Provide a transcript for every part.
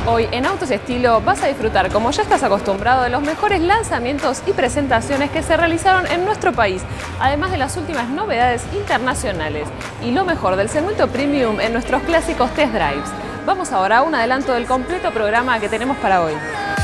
Hoy en Autos y Estilo vas a disfrutar, como ya estás acostumbrado, de los mejores lanzamientos y presentaciones que se realizaron en nuestro país, además de las últimas novedades internacionales y lo mejor del segmento premium en nuestros clásicos test drives. Vamos ahora a un adelanto del completo programa que tenemos para hoy.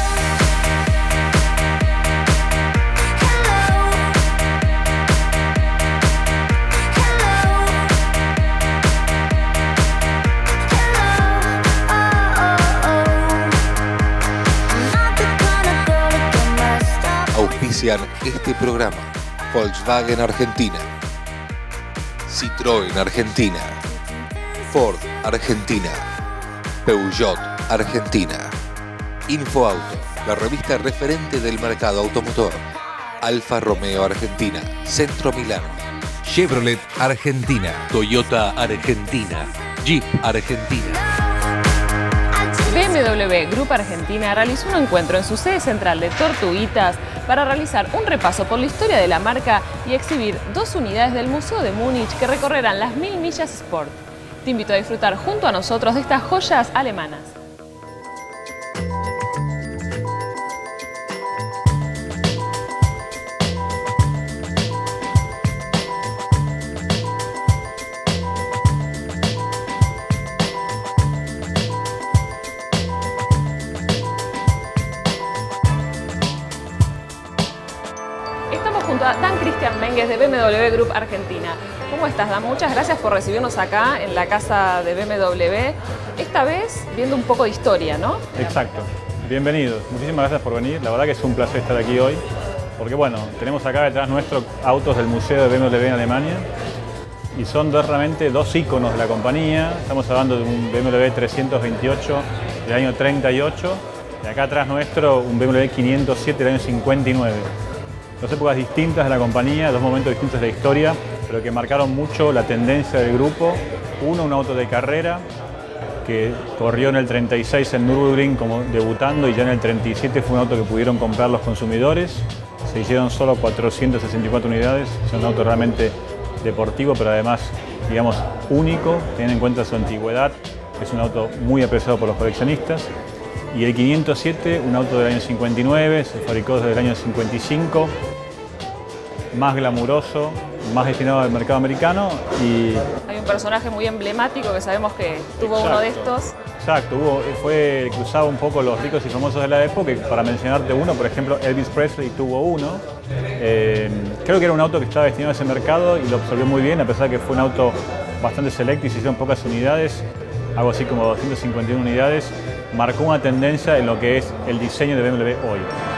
Auspician este programa Volkswagen Argentina, Citroën Argentina, Ford Argentina, Peugeot Argentina, Infoauto, la revista referente del mercado automotor, Alfa Romeo Argentina, Centro Milano, Chevrolet Argentina, Toyota Argentina, Jeep Argentina. BMW Group Argentina realizó un encuentro en su sede central de Tortuguitas para realizar un repaso por la historia de la marca y exhibir 2 unidades del Museo de Múnich que recorrerán las 1000 millas Sport. Te invito a disfrutar junto a nosotros de estas joyas alemanas. Junto a Dan Christian Menges de BMW Group Argentina. ¿Cómo estás, Dan? Muchas gracias por recibirnos acá en la casa de BMW. Esta vez viendo un poco de historia, ¿no? Exacto. Bienvenidos. Muchísimas gracias por venir. La verdad que es un placer estar aquí hoy. Porque bueno, tenemos acá detrás nuestros autos del Museo de BMW en Alemania. Y son realmente 2 íconos de la compañía. Estamos hablando de un BMW 328 del año 38. Y acá atrás nuestro un BMW 507 del año 59. 2 épocas distintas de la compañía, 2 momentos distintos de la historia, pero que marcaron mucho la tendencia del grupo. Uno, un auto de carrera que corrió en el 36 en Nürburgring como debutando, y ya en el 37 fue un auto que pudieron comprar los consumidores. Se hicieron solo 464 unidades, es un auto realmente deportivo, pero además, digamos, único, teniendo en cuenta su antigüedad. Es un auto muy apreciado por los coleccionistas. Y el 507, un auto del año 59, se fabricó desde el año 55, más glamuroso, más destinado al mercado americano. Y hay un personaje muy emblemático que sabemos que tuvo uno de estos. Exacto, fue el que usaba un poco los ricos y famosos de la época, y para mencionarte uno, por ejemplo, Elvis Presley tuvo uno. Creo que era un auto que estaba destinado a ese mercado y lo absorbió muy bien, a pesar de que fue un auto bastante selecto y se hicieron pocas unidades, algo así como 251 unidades. Marcó una tendencia en lo que es el diseño de BMW hoy.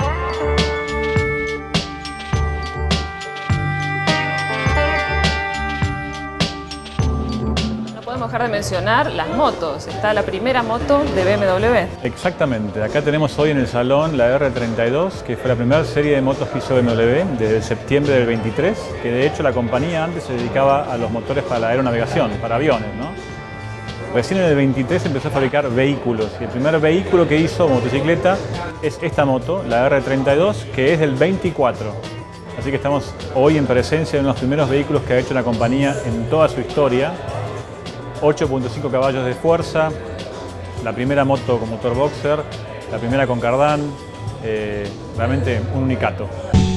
No podemos dejar de mencionar las motos. Está la primera moto de BMW. Exactamente. Acá tenemos hoy en el salón la R32, que fue la primera serie de motos que hizo BMW desde septiembre del 23, que de hecho la compañía antes se dedicaba a los motores para la aeronavegación, para aviones, ¿no? Recién en el 23 empezó a fabricar vehículos, y el primer vehículo que hizo, motocicleta, es esta moto, la R32, que es del 24. Así que estamos hoy en presencia de uno de los primeros vehículos que ha hecho la compañía en toda su historia. 8.5 caballos de fuerza, la primera moto con motor boxer, la primera con cardán, realmente un unicato.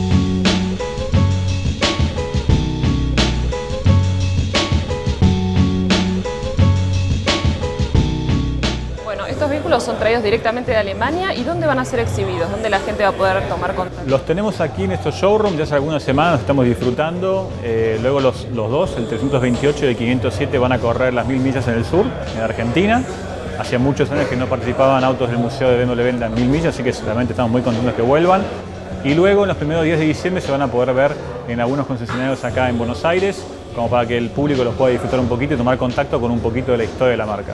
Estos vehículos son traídos directamente de Alemania. ¿Y dónde van a ser exhibidos? ¿Dónde la gente va a poder tomar contacto? Los tenemos aquí en estos showrooms, ya hace algunas semanas estamos disfrutando. Luego los 2, el 328 y el 507, van a correr las 1000 millas en el sur, en Argentina. Hacía muchos años que no participaban autos del Museo de BMW en las 1000 millas, así que realmente estamos muy contentos que vuelvan. Y luego en los primeros días de diciembre se van a poder ver en algunos concesionarios acá en Buenos Aires, como para que el público los pueda disfrutar un poquito y tomar contacto con un poquito de la historia de la marca.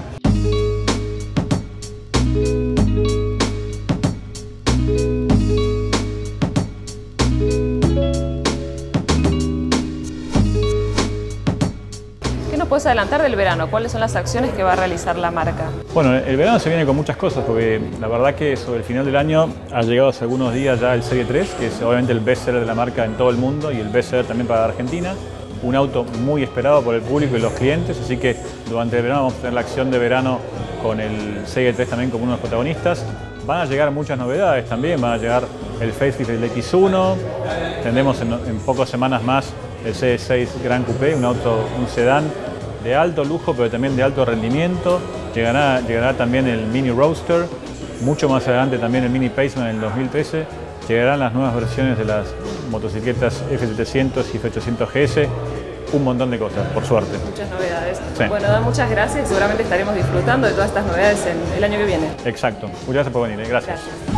¿Puedes adelantar del verano? ¿Cuáles son las acciones que va a realizar la marca? Bueno, el verano se viene con muchas cosas, porque la verdad que sobre el final del año ha llegado hace algunos días ya el Serie 3, que es obviamente el best seller de la marca en todo el mundo y el best seller también para Argentina. un auto muy esperado por el público y los clientes, así que durante el verano vamos a tener la acción de verano con el CX-3 también como uno de los protagonistas. Van a llegar muchas novedades también, van a llegar el facelift del X1, tendremos en pocas semanas más el CX-6 Gran Coupé, un sedán de alto lujo pero también de alto rendimiento. Llegará también el Mini Roadster, mucho más adelante también el Mini Paceman en el 2013. Llegarán las nuevas versiones de las motocicletas F700 y F800 GS, un montón de cosas, por suerte. Muchas novedades. Sí. Bueno, Dan, muchas gracias. Seguramente estaremos disfrutando de todas estas novedades en el año que viene. Exacto. Muchas gracias por venir. Gracias.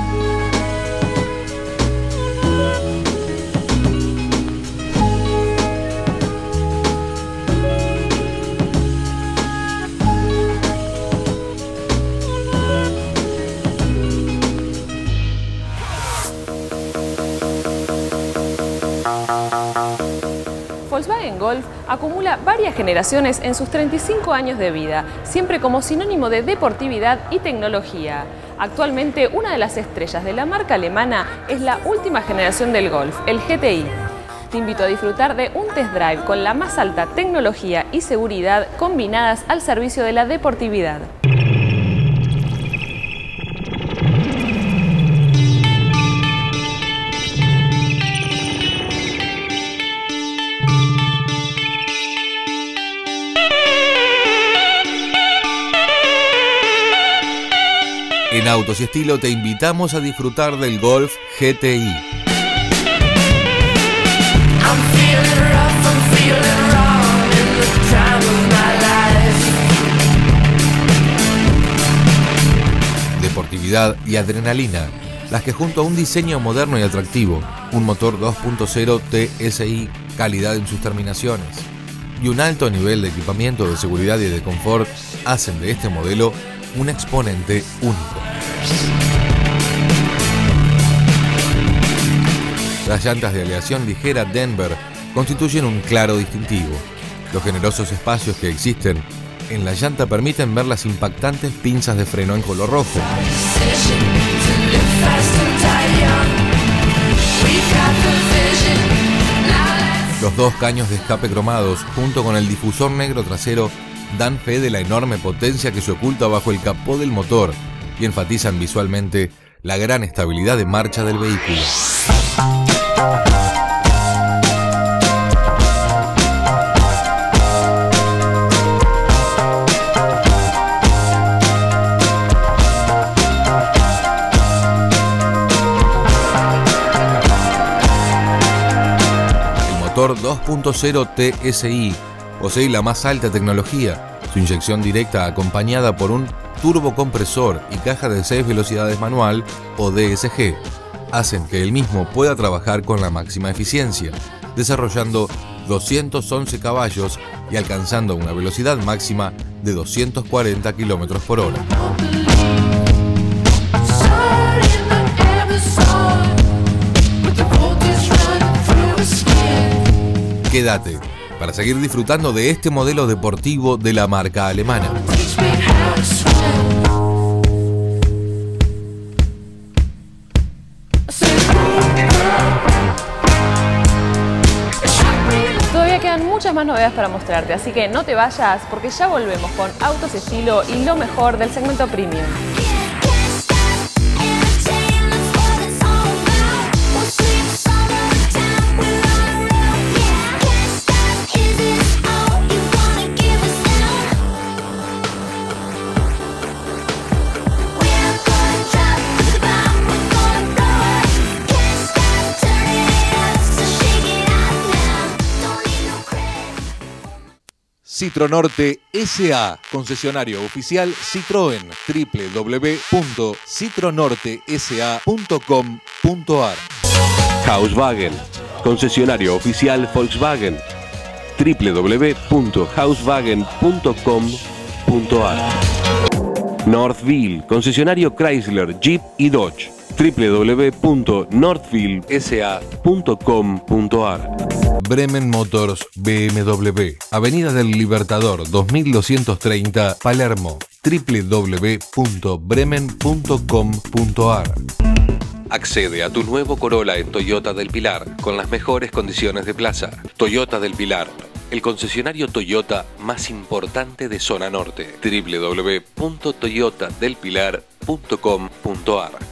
Volkswagen Golf acumula varias generaciones en sus 35 años de vida, siempre como sinónimo de deportividad y tecnología. Actualmente, una de las estrellas de la marca alemana es la última generación del Golf, el GTI. Te invito a disfrutar de un test drive con la más alta tecnología y seguridad combinadas al servicio de la deportividad. En Autos y Estilo te invitamos a disfrutar del Golf GTI. Deportividad y adrenalina, las que junto a un diseño moderno y atractivo, un motor 2.0 TSI, calidad en sus terminaciones y un alto nivel de equipamiento de seguridad y de confort hacen de este modelo un exponente único. Las llantas de aleación ligera Denver constituyen un claro distintivo. Los generosos espacios que existen en la llanta permiten ver las impactantes pinzas de freno en color rojo. Los dos caños de escape cromados, junto con el difusor negro trasero, dan fe de la enorme potencia que se oculta bajo el capó del motor y enfatizan visualmente la gran estabilidad de marcha del vehículo. El motor 2.0 TSI posee la más alta tecnología. Su inyección directa acompañada por un turbocompresor y caja de 6 velocidades manual o DSG hacen que el mismo pueda trabajar con la máxima eficiencia, desarrollando 211 caballos y alcanzando una velocidad máxima de 240 km por hora. Quédate para seguir disfrutando de este modelo deportivo de la marca alemana. Todavía quedan muchas más novedades para mostrarte, así que no te vayas porque ya volvemos con Autos y Estilo y lo mejor del segmento premium. Citronorte S.A., concesionario oficial Citroën, www.citronortesa.com.ar. Hauswagen, concesionario oficial Volkswagen, www.hauswagen.com.ar. Northville, concesionario Chrysler, Jeep y Dodge, www.northvillesa.com.ar. Bremen Motors BMW, Avenida del Libertador 2230, Palermo, www.bremen.com.ar. Accede a tu nuevo Corolla en Toyota del Pilar con las mejores condiciones de plaza. Toyota del Pilar, el concesionario Toyota más importante de zona norte. www.toyotadelpilar.com.ar